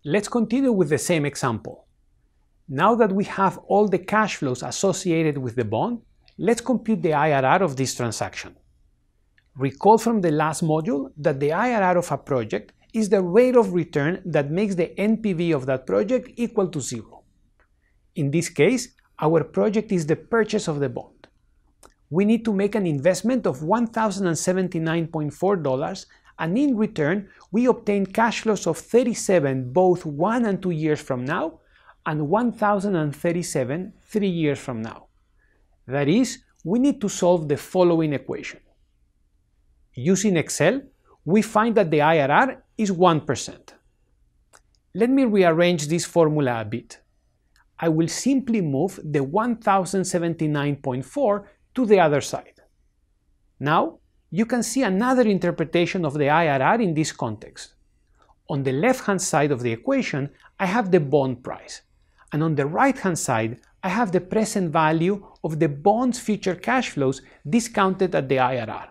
Let's continue with the same example. Now that we have all the cash flows associated with the bond, let's compute the IRR of this transaction. Recall from the last module that the IRR of a project is the rate of return that makes the NPV of that project equal to 0. In this case, our project is the purchase of the bond. We need to make an investment of $1,079.4, and in return, we obtain cash flows of 37 both 1 and 2 years from now, and 1,037 3 years from now. That is, we need to solve the following equation. Using Excel, we find that the IRR is 1%. Let me rearrange this formula a bit. I will simply move the 1079.4 to the other side. Now, you can see another interpretation of the IRR in this context. On the left-hand side of the equation, I have the bond price, and on the right-hand side, I have the present value of the bond's future cash flows discounted at the IRR.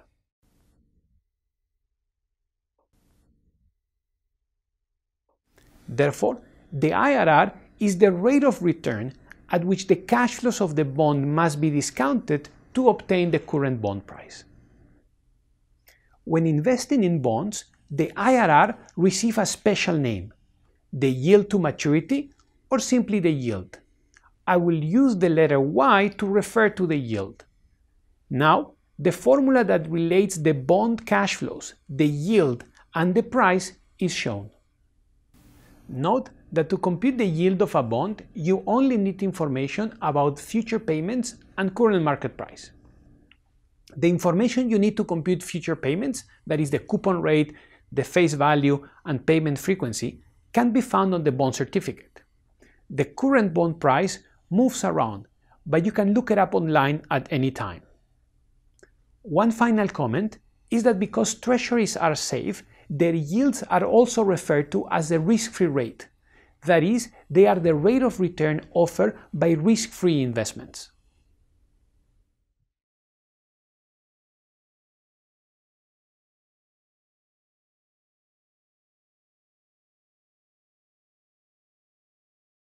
Therefore, the IRR is the rate of return at which the cash flows of the bond must be discounted to obtain the current bond price. When investing in bonds, the IRR receives a special name, the yield to maturity, or simply the yield. I will use the letter Y to refer to the yield. Now, the formula that relates the bond cash flows, the yield, and the price is shown. Note that to compute the yield of a bond, you only need information about future payments and current market price. The information you need to compute future payments, that is the coupon rate, the face value, and payment frequency, can be found on the bond certificate. The current bond price moves around, but you can look it up online at any time. One final comment is that because treasuries are safe, their yields are also referred to as the risk-free rate. That is, they are the rate of return offered by risk-free investments.